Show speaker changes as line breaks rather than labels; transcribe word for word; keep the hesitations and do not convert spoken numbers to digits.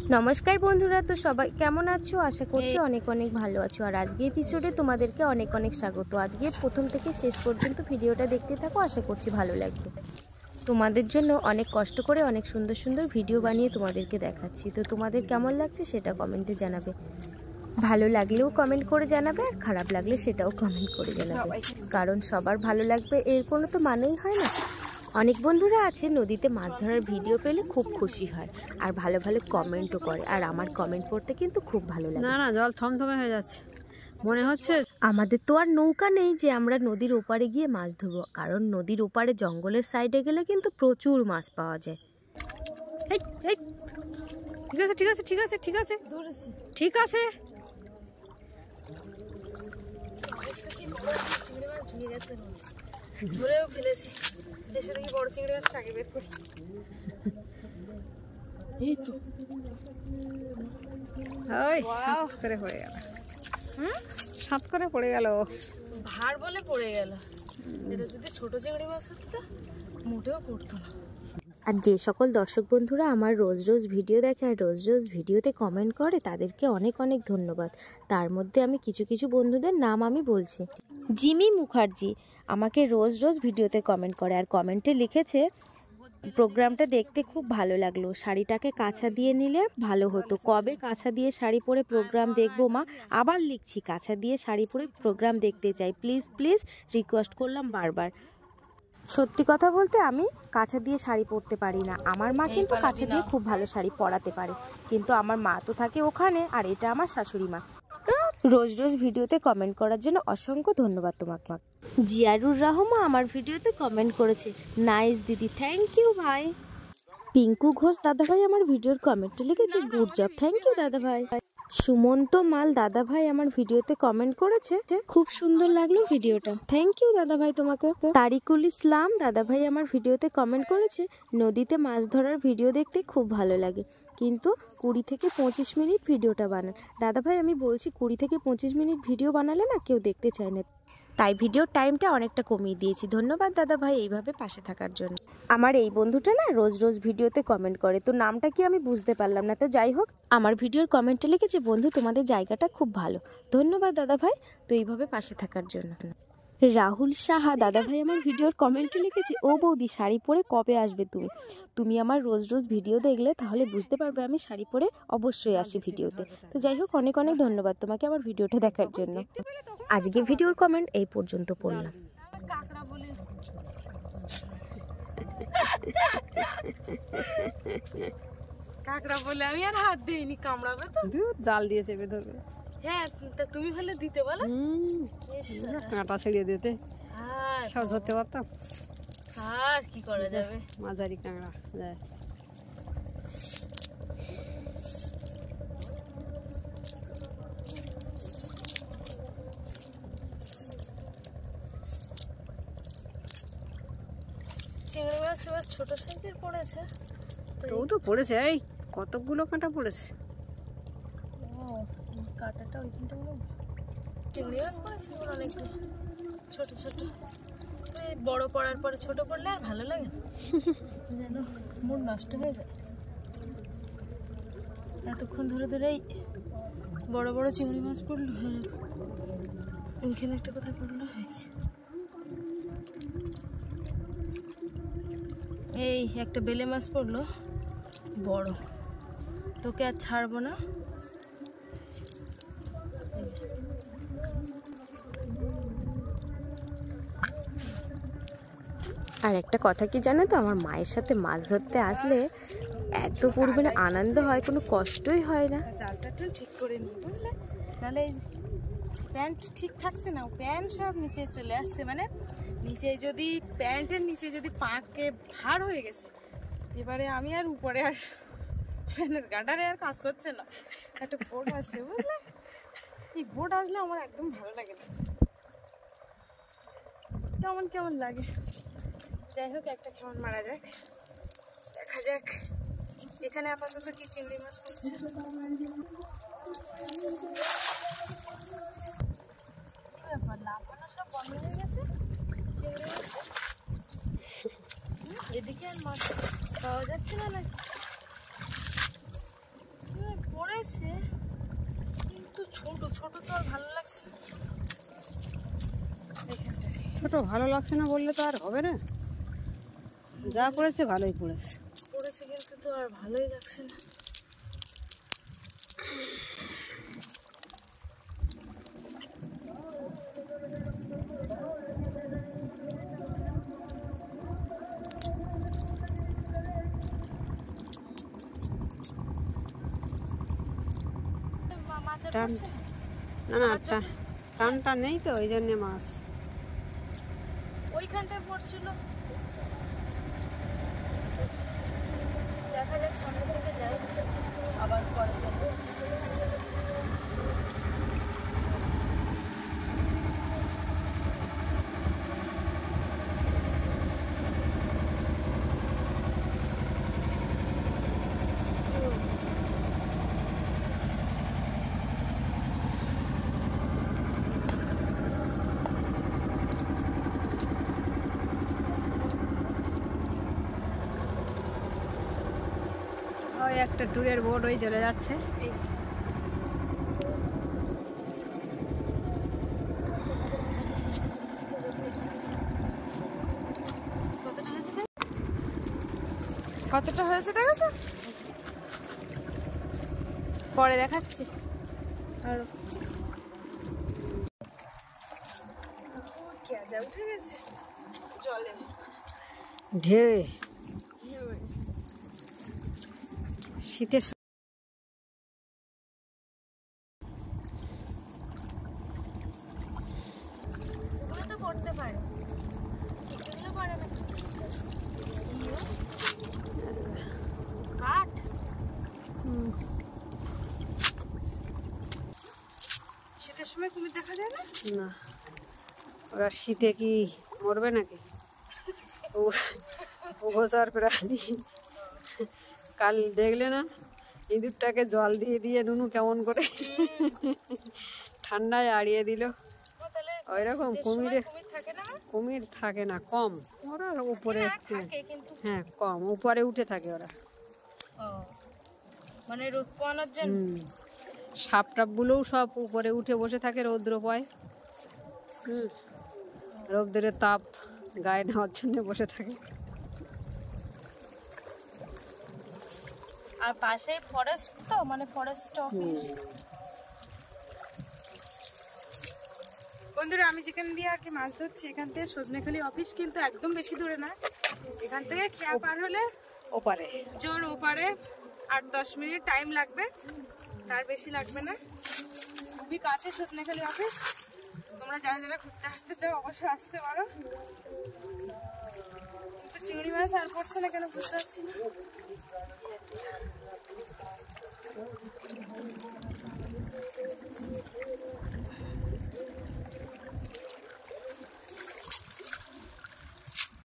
নমস্কার বন্ধুরা, তো সবাই কেমন আছো? আশা করছি অনেক অনেক ভালো আছো। আর আজকে এপিসোডে তোমাদেরকে অনেক অনেক স্বাগত। আজকে প্রথম থেকে শেষ পর্যন্ত ভিডিওটা দেখতে থাকো, আশা করছি ভালো লাগবে। তোমাদের জন্য অনেক কষ্ট করে অনেক সুন্দর সুন্দর ভিডিও বানিয়ে তোমাদেরকে দেখাচ্ছি। তো তোমাদের কেমন লাগছে সেটা কমেন্টে জানাবে। ভালো লাগলেও কমেন্ট করে জানাবে, আর খারাপ লাগলে সেটাও কমেন্ট করে জানাবে, কারণ সবার ভালো লাগবে এর কোনো তো মানেই হয় না। অনেক বন্ধুরা আছে নদীতে মাছ ধরার ভিডিও পেলে খুব খুশি হয় আর ভালো ভালো কমেন্টও করে, আর আমার কমেন্ট পড়তে কিন্তু খুব ভালো লাগে।
না না জল থমথমে হয়ে যাচ্ছে, মনে হচ্ছে
আমাদের তো আর নৌকা নেই যে আমরা নদীর ওপারে গিয়ে মাছ ধরবো, কারণ নদীর ওপারে জঙ্গলের সাইডে গেলে কিন্তু প্রচুর মাছ পাওয়া যায়।
ঠিক আছে ঠিক আছে ঠিক আছে ঠিক আছে ঠিক আছে
ধরেও ফেলেছি, এসে দেখি বড় চিংড়ি মাছটাকে বের করি। এই তো
ওই সাত করে পড়ে গেল,
হুম
সাত করে পড়ে গেল,
ভার বলে পড়ে গেল। এটা যদি ছোট চিংড়ি মাছ হতো মোটেও পড়তো না।
আর যে সকল দর্শক বন্ধুরা আমার রোজ রোজ ভিডিও দেখে আর রোজ রোজ ভিডিওতে কমেন্ট করে তাদেরকে অনেক অনেক ধন্যবাদ। তার মধ্যে আমি কিছু কিছু বন্ধুদের নাম আমি বলছি। জিমি মুখার্জি আমাকে রোজ রোজ ভিডিওতে কমেন্ট করে, আর কমেন্টে লিখেছে প্রোগ্রামটা দেখতে খুব ভালো লাগলো, শাড়িটাকে কাছা দিয়ে নিলে ভালো হতো। কবে কাছা দিয়ে শাড়ি পরে প্রোগ্রাম দেখবো মা? আবার লিখছি, কাছা দিয়ে শাড়ি পরে প্রোগ্রাম দেখতে চাই, প্লিজ প্লিজ রিকোয়েস্ট করলাম বারবার। সত্যি কথা বলতে আমি কাছা দিয়ে শাড়ি পরতে পারি না। আমার মা কিন্তু কাছা দিয়ে খুব ভালো শাড়ি পরাতে পারে, কিন্তু আমার মা তো থাকে ওখানে, আর এটা আমার শাশুড়ি মা। রোজ রোজ ভিডিওতে কমেন্ট করার জন্য অসংখ্য ধন্যবাদ তোমাকে। জিয়ারুর রহমান আমার ভিডিওতে কমেন্ট করেছে, নাইস দিদি, থ্যাংক ইউ ভাই। পিঙ্কু ঘোষ দাদাভাই আমার ভিডিওর কমেন্টে লিখেছে, গুড জব, থ্যাংক ইউ দাদাভাই। সুমন্ত মাল দাদাভাই আমার ভিডিওতে কমেন্ট করেছে, খুব সুন্দর লাগলো ভিডিওটা, থ্যাংক ইউ দাদাভাই তোমাকে। তারিকুল ইসলাম দাদাভাই আমার ভিডিওতে কমেন্ট করেছে, নদীতে মাছ ধরার ভিডিও দেখতে খুব ভালো লাগে, কিন্তু কুড়ি থেকে পঁচিশ মিনিট ভিডিওটা বানান। দাদাভাই আমি বলছি, কুড়ি থেকে পঁচিশ মিনিট ভিডিও বানালে না কেউ দেখতে চায় না, তাই ভিডিওর টাইমটা অনেকটা কমিয়ে দিয়েছি। ধন্যবাদ দাদা ভাই এইভাবে পাশে থাকার জন্য। আমার এই বন্ধুটা না রোজ রোজ ভিডিওতে কমেন্ট করে, তো নামটা কি আমি বুঝতে পারলাম না, তো যাই হোক আমার ভিডিওর কমেন্টে লিখেছে, বন্ধু তোমাদের জায়গাটা খুব ভালো, ধন্যবাদ দাদা ভাই তো এইভাবে পাশে থাকার জন্য। রাহুল সাহা দাদাভাই আমার ভিডিওর কমেন্টে লিখেছে, ও বৌদি শাড়ি পরে কবে আসবে তুমি? তুমি আমার রোজ রোজ ভিডিও দেখলে তাহলে বুঝতে পারবে আমি শাড়ি পরে অবশ্যই আসি ভিডিওতে। তো যাই হোক অনেক অনেক ধন্যবাদ তোমাকে আমার ভিডিওটা দেখার জন্য। আজকে ভিডিওর কমেন্ট এই পর্যন্ত পড়লাম।
কাঁকড়া বলে কাঁকড়া বলে আমি আর হাত দিইনি, কামড়াবে তো,
জাল দিয়ে চেপে ধরবে।
হ্যাঁ তা তুমি হলে দিতে বলো,
কাঁটা ছেড়িয়ে দিতে
আর
সব ধরতে পারতাম।
আর কি করা যাবে,
মাঝারি কাঁকড়া যায়।
চিংড়ি মাছ এবার ছোট সাইজের পড়েছে,
ও তো পড়েছে, এই কতগুলো কাঁটা পড়েছে।
ও কাঁটাটা ওইখানটা মনে চিংড়ি মাছ পড়েছে অনেকগুলো ছোট ছোট। এই বড় পড়ার পরে ছোট পড়লে আর ভালো লাগে না, যেন মুড নষ্ট হয়ে যায়। এতক্ষণ ধরে ধরেই বড় বড় চিংড়ি মাছ পড়লো, ওইখানে একটা কথা পড়লো হয়েছে। এই একটা বেলে মাছ পড়লো বড়, তোকে আর ছাড়বো না।
আর একটা কথা কি জানো তো, আমার মায়ের সাথে মাছ ধরতে আসলে এত পরিমাণে আনন্দ হয়, কোনো কষ্টই হয় না।
জালটা একটু ঠিক করে নিই বুঝলে, নাহলে প্যান্ট ঠিক থাকছে না, প্যান্ট সব নিচে চলে আসছে, মানে নিচে যদি প্যান্টের নিচে যদি পাকে ভার হয়ে গেছে, এবারে আমি আর উপরে আর প্যান্টের গাডারে আর কাজ করছে না। একটা বোট আসছে বুঝলে, এই বোট আসলে আমার একদম ভালো লাগে না, কেমন কেমন লাগে। যাই হোক একটা কেমন মারা যাক, দেখা যাক। এখানে আপাতত কি চিংড়ি মাছ পড়ছে, লাফানো সব বন্ধ হয়ে গেছে চিংড়ি মাছ। এদিকে আর মাছ পাওয়া যাচ্ছে না নাকি?
ছোট ভালো লাগছে না বললে তো আর হবে না, যা পড়েছে ভালোই পড়েছে।
পড়েছে কিন্তু তো আর ভালোই লাগছে না।
টান না না টা- টানটা নেই তো ওই জন্যে মাছ।
ওইখানটায় পড়ছিল, দেখা যাক সামনে থেকে যাই আবার পরে যাবো।
ওই একটা ট্যুরের বোট ওই চলে যাচ্ছে।
এই যে কতটা হয়েছে দেখ, কতটা হয়েছে দেখেছো, পরে দেখাচ্ছি। আর কেজা উঠে গেছে জলে,
ঢেউ শীতের স-
ওগুলো তো পড়তে পারে, এগুলো পারে না। ইয়ো, কাঠ
হুম,
শীতের সময় কুমির দেখা যায় না।
না ওরা শীতে কি মরবে নাকি, উপসার প্রাণী। কাল দেখলে না ইঁদুরটাকে জল দিয়ে দিয়ে নুনু কেমন করে ঠান্ডায় আড়িয়ে দিল।
ও তাহলে
ওই রকম কুমিরে
কুমির থাকে না।
কুমির থাকে না, কম ওরা উপরে,
হ্যাঁ,
হ্যাঁ
থাকে কিন্তু
হ্যাঁ কম উপরে উঠে থাকে ওরা।
ও মানে রোদ পোয়ানোর জন্য।
হুম, সাপ টাপগুলোও সব উপরে উঠে বসে থাকে রৌদ্র পায়। হুম, রৌদ্রের তাপ গায়ে নেওয়ার জন্য বসে থাকে।
আর পাশে ফরেস্ট, তো মানে ফরেস্ট অফিস। বন্ধুরা আমি যেখান দিয়ে আর কি মাছ ধরছি এখান থেকে সজনেখালি অফিস কিন্তু একদম বেশি দূরে না, এখান থেকে খেয়া পার হলে
ওপারে
জোর ওপারে আট দশ মিনিট টাইম লাগবে, তার বেশি লাগবে না। খুবই কাছে সজনেখালি অফিস, তোমরা যারা যারা ঘুরতে আসতে চাও অবশ্যই আসতে পারো। কিন্তু চিংড়ি মাছ আর পড়ছে না কেন বুঝতে পারছি না।